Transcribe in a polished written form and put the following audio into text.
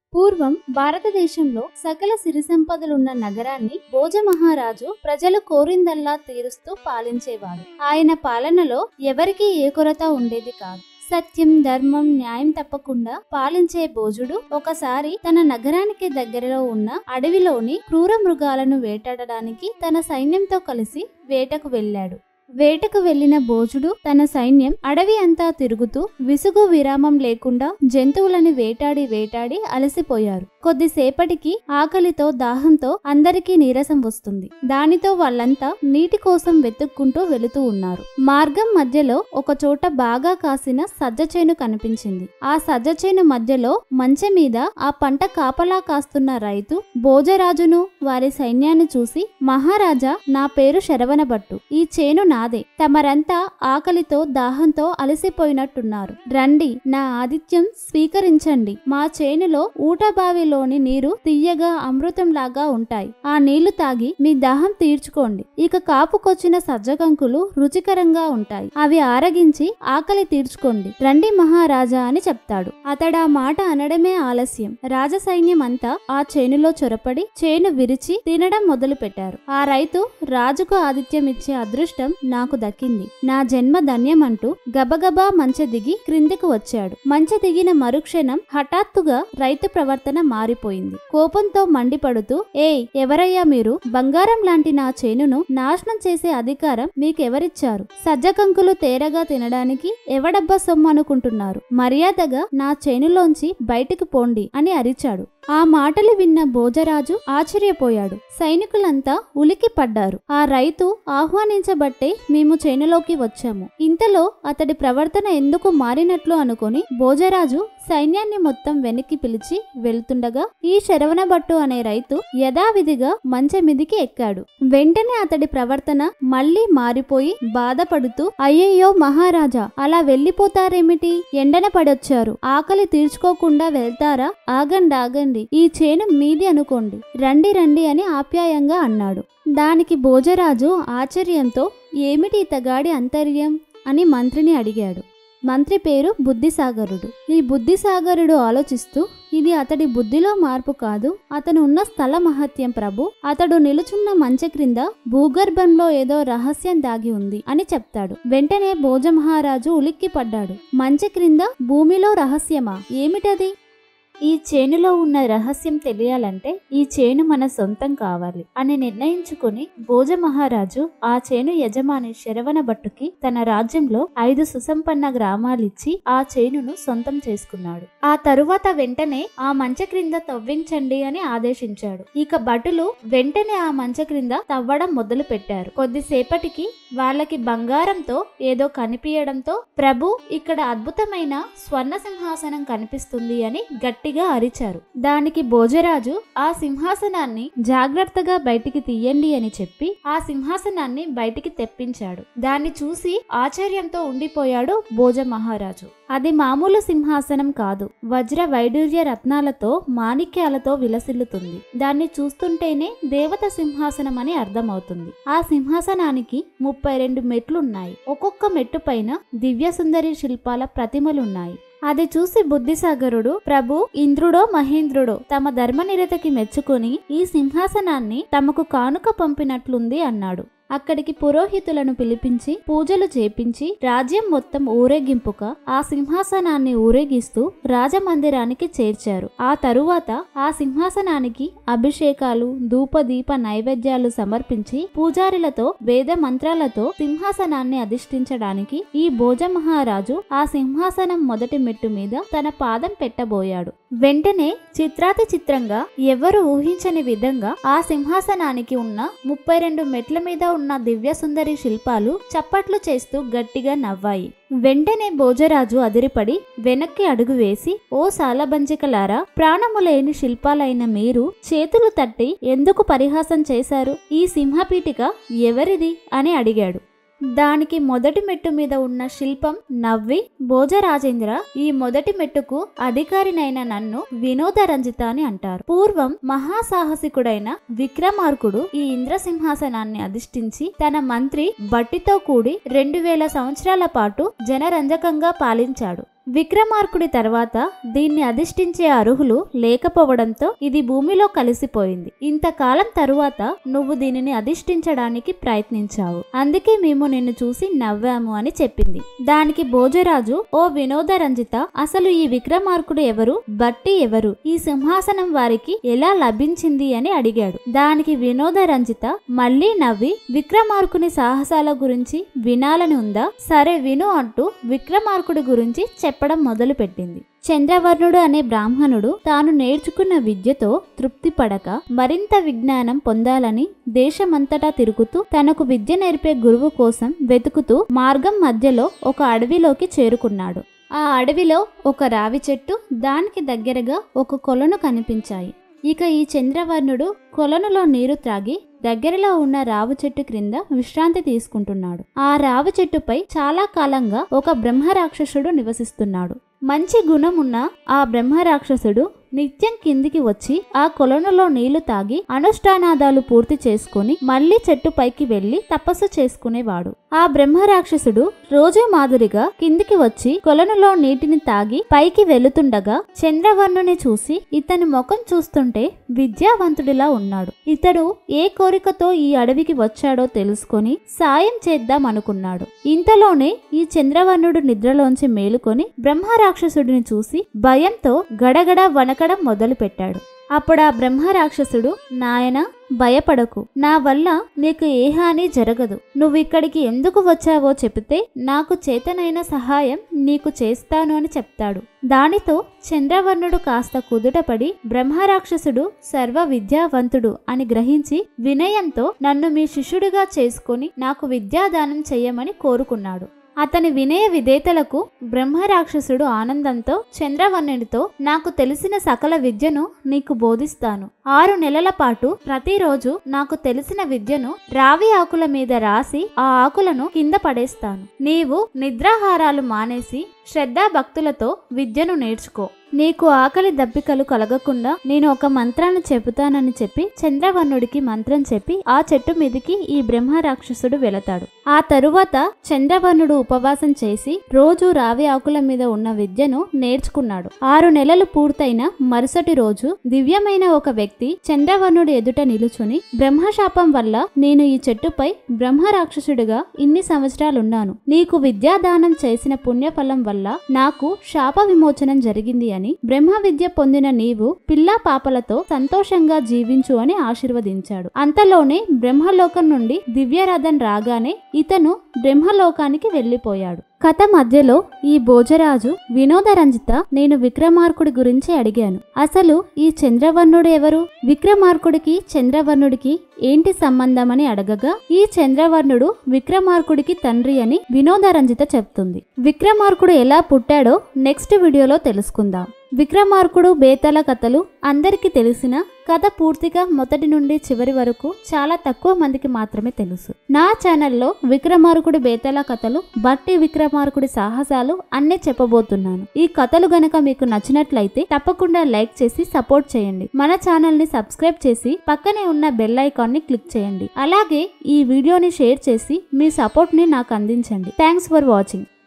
పూర్వం భారతదేశంలో సకల సిరి సంపదలున్న నగరాన్ని భోజమహారాజు ప్రజలు కోరిందల్లా తీరుస్తూ పాలించేవాడు. ఆయన పాలనలో ఎవరికీ ఏ కొరత ఉండేది కాదు. సత్యం, ధర్మం, న్యాయం తప్పకుండా పాలించే భోజుడు ఒకసారి తన నగరానికి దగ్గరలో ఉన్న అడవిలోని క్రూర మృగాలను వేటాడడానికి తన సైన్యంతో కలిసి వేటకు వెళ్ళాడు. వేటకు వెళ్లిన భోజుడు తన సైన్యం అడవి అంతా తిరుగుతూ విసుగు విరామం లేకుండా జంతువులను వేటాడి అలసిపోయారు. కొద్దిసేపటికి ఆకలితో దాహంతో అందరికీ నీరసం వస్తుంది. దానితో వాళ్ళంతా నీటి కోసం వెతుక్కుంటూ వెళుతూ ఉన్నారు. మార్గం మధ్యలో ఒక చోట బాగా కాసిన సజ్జ చేను కనిపించింది. ఆ సజ్జ చేను మధ్యలో మంచె మీద ఆ పంట కాపలా కాస్తున్న రైతు భోజరాజును వారి సైన్యాన్ని చూసి, మహారాజా, నా పేరు శరవణభట్టు. ఈ చేను నాదే. తమరంతా ఆకలితో దాహంతో అలసిపోయినట్టున్నారు. రండి, నా ఆతిథ్యం స్వీకరించండి. మా చేనులో ఊటబావిలోని నీరు తియ్యగా అమృతంలాగా ఉంటాయి. ఆ నీళ్లు తాగి మీ దాహం తీర్చుకోండి. ఇక కాపుకొచ్చిన సజ్జకంకులు రుచికరంగా ఉంటాయి. అవి ఆరగించి ఆకలి తీర్చుకోండి. రండి మహారాజా అని చెప్తాడు. అతడా మాట అనడమే ఆలస్యం. రాజసైన్యం అంతా ఆ చేనులో చొరపడి చేను విరిచి తినడం మొదలు పెట్టారు. ఆ రైతు, రాజుకు ఆతిథ్యం ఇచ్చే అదృష్టం నాకు దక్కింది. నా జన్మ ధన్యమంటూ గబగబా మంచె దిగి క్రిందికి వచ్చాడు. మంచె దిగిన మరుక్షణం హఠాత్తుగా రైతు ప్రవర్తన మారిపోయింది. కోపంతో మండిపడుతూ, ఏయ్, ఎవరయ్యా మీరు? బంగారం లాంటి నా చేనును నాశనం చేసే అధికారం మీకెవరిచ్చారు? సజ్జకంకులు తేరగా తినడానికి ఎవడబ్బా సొమ్ము అనుకుంటున్నారు? మర్యాదగా నా చేనులోంచి బయటికి పోండి అని అరిచాడు. ఆ మాటలు విన్న భోజరాజు ఆశ్చర్యపోయాడు. సైనికులంతా ఉలికి పడ్డారు. ఆ రైతు ఆహ్వానించబట్టే మేము చేనులోకి వచ్చాము. ఇంతలో అతడి ప్రవర్తన ఎందుకు మారినట్లు అనుకొని భోజరాజు సైన్యాన్ని మొత్తం వెనక్కి పిలిచి వెళ్తుండగా ఈ శరవణభట్టు అనే రైతు యథావిధిగా మంచె మీదికి ఎక్కాడు. వెంటనే అతడి ప్రవర్తన మళ్లీ మారిపోయి బాధపడుతూ, అయ్యయ్యో మహారాజా, అలా వెళ్లిపోతారేమిటి? ఎండన పడొచ్చారు. ఆకలి తీర్చుకోకుండా వెళ్తారా? ఆగండి, ఈ చేను మీది అనుకోండి. రండి రండి అని ఆప్యాయంగా అన్నాడు. దానికి భోజరాజు ఆశ్చర్యంతో, ఏమిటి ఇతగాడి అంతర్యం అని మంత్రిని అడిగాడు. మంత్రి పేరు బుద్ధిసాగరుడు. ఈ బుద్ధిసాగరుడు ఆలోచిస్తూ, ఇది అతడి బుద్ధిలో మార్పు కాదు, అతను ఉన్న స్థల మహత్యం ప్రభు. అతడు నిలుచున్న మంచె క్రింద భూగర్భంలో ఏదో రహస్యం దాగి ఉంది అని చెప్తాడు. వెంటనే భోజమహారాజు ఉలిక్కి పడ్డాడు. మంచె క్రింద భూమిలో రహస్యమా? ఏమిటది? ఈ చేనులో ఉన్న రహస్యం తెలియాలంటే ఈ చేను మన సొంతం కావాలి అని నిర్ణయించుకుని భోజమహారాజు ఆ చేను యజమాని శరవణభట్టుకి తన రాజ్యంలో 5 సుసంపన్న గ్రామాలిచ్చి ఆ చేనును సొంతం చేసుకున్నాడు. ఆ తరువాత వెంటనే ఆ మంచె క్రింద తవ్వించండి అని ఆదేశించాడు. ఇక భటులు వెంటనే ఆ మంచె క్రింద తవ్వడం మొదలు పెట్టారు. కొద్దిసేపటికి వాళ్ళకి బంగారంతో ఏదో కనిపించడంతో, ప్రభు, ఇక్కడ అద్భుతమైన స్వర్ణ సింహాసనం కనిపిస్తుంది అని గట్టిగా అరిచారు. దానికి భోజరాజు, ఆ సింహాసనాన్ని జాగ్రత్తగా బయటికి తీయండి అని చెప్పి ఆ సింహాసనాన్ని బయటికి తెప్పించాడు. దాన్ని చూసి ఆశ్చర్యంతో ఉండిపోయాడు భోజమహారాజు. అది మామూలు సింహాసనం కాదు, వజ్ర వైడూర్య రత్నాలతో మాణిక్యాలతో విలసిల్లుతుంది. దాన్ని చూస్తుంటేనే దేవత సింహాసనం అని అర్థమవుతుంది. ఆ సింహాసనానికి 32 మెట్లున్నాయి. ఒక్కొక్క మెట్టు పైన దివ్య సుందరి శిల్పాల ప్రతిమలున్నాయి. అది చూసి బుద్ధిసాగరుడు, ప్రభు, ఇంద్రుడో మహేంద్రుడో తమ ధర్మనిరతకి మెచ్చుకొని ఈ సింహాసనాన్ని తమకు కానుక పంపినట్లుంది అన్నాడు. అక్కడికి పురోహితులను పిలిపించి పూజలు చేపించి రాజ్యం మొత్తం ఊరేగింపుగా ఆ సింహాసనాన్ని ఊరేగిస్తూ రాజమందిరానికి చేర్చారు. ఆ తరువాత ఆ సింహాసనానికి అభిషేకాలు, ధూపదీప నైవేద్యాలు సమర్పించి పూజారులతో వేద మంత్రాలతో సింహాసనాన్ని అధిష్ఠించడానికి ఈ భోజమహారాజు ఆ సింహాసనం మొదటి మెట్టు మీద తన పాదం పెట్టబోయాడు. వెంటనే చిత్రాతి చిత్రంగా, ఎవరు ఊహించని విధంగా ఆ సింహాసనానికి ఉన్న 32 మెట్ల మీద ఉన్న దివ్య సుందరి శిల్పాలు చప్పట్లు చేస్తూ గట్టిగా నవ్వాయి. వెంటనే భోజరాజు అదిరిపడి వెనక్కి అడుగు వేసి, ఓ సాలబంచికలారా, ప్రాణము లేని శిల్పాలైన మీరు చేతులు తట్టి ఎందుకు పరిహాసం చేశారు? ఈ సింహపీఠిక ఎవరిది అని అడిగాడు. దానికి మొదటి మెట్టు మీద ఉన్న శిల్పం నవ్వి, భోజరాజేంద్ర, ఈ మొదటి మెట్టుకు అధికారినైన నన్ను వినోదరంజిత అని అంటారు. పూర్వం మహాసాహసికుడైన విక్రమార్కుడు ఈ ఇంద్రసింహాసనాన్ని అధిష్ఠించి తన మంత్రి భట్టితో కూడి 2000 సంవత్సరాల పాటు జనరంజకంగా పాలించాడు. విక్రమార్కుడి తర్వాత దీన్ని అధిష్ఠించే అర్హులు లేకపోవడంతో ఇది భూమిలో కలిసిపోయింది. ఇంతకాలం తరువాత నువ్వు దీనిని అధిష్ఠించడానికి ప్రయత్నించావు, అందుకే మేము నిన్ను చూసి నవ్వాము అని చెప్పింది. దానికి భోజరాజు, ఓ వినోదరంజిత, అసలు ఈ విక్రమార్కుడు ఎవరు, బట్టి ఎవరు, ఈ సింహాసనం వారికి ఎలా లభించింది అని అడిగాడు. దానికి వినోదరంజిత మళ్ళీ నవ్వి, విక్రమార్కుని సాహసాల గురించి వినాలని ఉందా, సరే విను అంటూ విక్రమార్కుడి గురించి చెప్పడం మొదలు పెట్టింది. చంద్రవర్ణుడు అనే బ్రాహ్మణుడు తాను నేర్చుకున్న విద్యతో తృప్తి పడక మరింత విజ్ఞానం పొందాలని దేశమంతటా తిరుగుతూ తనకు విద్య నేర్పే గురువు కోసం వెతుకుతూ మార్గం మధ్యలో ఒక అడవిలోకి చేరుకున్నాడు. ఆ అడవిలో ఒక రావి చెట్టు, దానికి దగ్గరగా ఒక కొలను కనిపించాయి. ఇక ఈ చంద్రవర్ణుడు కొలనులో నీరు త్రాగి దగ్గరలో ఉన్న రావి చెట్టు క్రింద విశ్రాంతి తీసుకుంటున్నాడు. ఆ రావి చెట్టుపై చాలా కాలంగా ఒక బ్రహ్మరాక్షసుడు నివసిస్తున్నాడు. మంచి గుణం ఉన్న ఆ బ్రహ్మరాక్షసుడు నిత్యం కిందికి వచ్చి ఆ కొలనులో నీళ్లు తాగి అనుష్ఠానాదాలు పూర్తి చేసుకుని మళ్లీ చెట్టు పైకి వెళ్లి తపస్సు చేసుకునేవాడు. ఆ బ్రహ్మరాక్షసుడు రోజు మాదిరిగా కిందికి వచ్చి కొలనులో నీటిని తాగి పైకి వెళుతుండగా చంద్రవర్ణుని చూసి ఇతని ముఖం చూస్తుంటే విద్యావంతుడిలా ఉన్నాడు. ఇతడు ఏ కోరికతో ఈ అడవికి వచ్చాడో తెలుసుకొని సాయం చేద్దాం అనుకున్నాడు. ఇంతలోనే ఈ చంద్రవర్ణుడు నిద్రలోంచి మేలుకొని బ్రహ్మరాక్షసుడిని చూసి భయంతో గడగడ వనకడం మొదలు పెట్టాడు. అప్పుడు ఆ బ్రహ్మరాక్షసుడు, నాయనా భయపడకు, నా వల్ల నీకు ఏ హాని జరగదు, నువ్వు ఇక్కడికి ఎందుకు వచ్చావో చెబితే నాకు చేతనైన సహాయం నీకు చేస్తాను అని చెప్తాడు. దానితో చంద్రవర్ణుడు కాస్త కుదుటపడి బ్రహ్మరాక్షసుడు సర్వ విద్యావంతుడు అని గ్రహించి వినయంతో నన్ను మీ శిష్యుడిగా చేసుకొని నాకు విద్యాదానం చెయ్యమని కోరుకున్నాడు. అతని వినయ విధేతలకు బ్రహ్మరాక్షసుడు ఆనందంతో చంద్రవర్ణుడితో, నాకు తెలిసిన సకల విద్యను నీకు బోధిస్తాను. 6 నెలల పాటు ప్రతిరోజు నాకు తెలిసిన విద్యను రావి ఆకుల మీద రాసి ఆ ఆకులను కింద పడేస్తాను. నీవు నిద్రాహారాలు మానేసి శ్రద్ధాభక్తులతో విద్యను నేర్చుకో. నీకు ఆకలి దప్పికలు కలగకుండా నేను ఒక మంత్రాన్ని చెబుతానని చెప్పి చంద్రవర్ణుడికి మంత్రం చెప్పి ఆ చెట్టు మీదికి ఈ బ్రహ్మరాక్షసుడు వెళతాడు. ఆ తరువాత చంద్రవర్ణుడు ఉపవాసం చేసి రోజు రావి ఆకుల మీద ఉన్న విద్యను నేర్చుకున్నాడు. 6 నెలలు పూర్తయిన మరుసటి రోజు దివ్యమైన ఒక వ్యక్తి చంద్రవర్ణుడి ఎదుట నిలుచుని, బ్రహ్మశాపం వల్ల నేను ఈ చెట్టుపై బ్రహ్మరాక్షసుడిగా ఇన్ని సంవత్సరాలున్నాను. నీకు విద్యాదానం చేసిన పుణ్యఫలం వల్ల నాకు శాప విమోచనం జరిగింది అని, బ్రహ్మ విద్య పొందిన నీవు పిల్లా పాపలతో సంతోషంగా జీవించు అని ఆశీర్వదించాడు. అంతలోనే బ్రహ్మలోకం నుండి దివ్యరథం రాగానే ఇతను బ్రహ్మలోకానికి వెళ్లిపోయాడు. కథ మధ్యలో ఈ భోజరాజు, వినోదరంజిత, నేను విక్రమార్కుడి గురించి అడిగాను. అసలు ఈ చంద్రవర్ణుడు ఎవరు, విక్రమార్కుడికి చంద్రవర్ణుడికి ఏంటి సంబంధం అని అడగగా ఈ చంద్రవర్ణుడు విక్రమార్కుడికి తండ్రి అని వినోదరంజిత చెప్తుంది. విక్రమార్కుడు ఎలా పుట్టాడో నెక్స్ట్ వీడియోలో తెలుసుకుందాం. విక్రమార్కుడు బేతాళ కథలు అందరికీ తెలిసిన కథ పూర్తిగా మొదటి నుండి చివరి వరకు చాలా తక్కువ మందికి మాత్రమే తెలుసు. నా ఛానల్లో విక్రమార్కుడి బేతాళ కథలు, బట్టి విక్రమార్కుడి సాహసాలు అన్నీ చెప్పబోతున్నాను. ఈ కథలు గనక మీకు నచ్చినట్లయితే తప్పకుండా లైక్ చేసి సపోర్ట్ చేయండి. మన ఛానల్ ని సబ్స్క్రైబ్ చేసి పక్కనే ఉన్న బెల్ ఐకాన్ ని క్లిక్ చేయండి. అలాగే ఈ వీడియోని షేర్ చేసి మీ సపోర్ట్ ని నాకు అందించండి. Thanks for watching.